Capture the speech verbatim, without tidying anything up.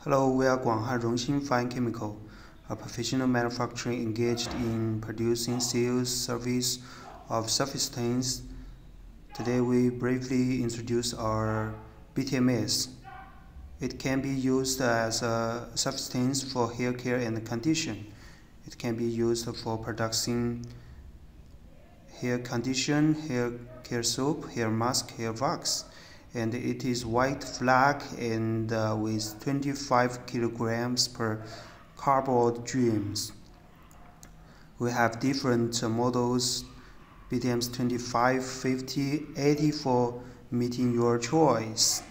Hello, we are Guanghan Rongxin Fine Chemical, a professional manufacturer engaged in producing sales service of surfactants. Today we briefly introduce our B T M S. It can be used as a substance for hair care and condition. It can be used for producing hair condition, hair care soap, hair mask, hair wax, and it is white flag and uh, with twenty-five kilograms per cardboard dreams. We have different uh, models, B T Ms twenty-five, fifty, eighty for meeting your choice.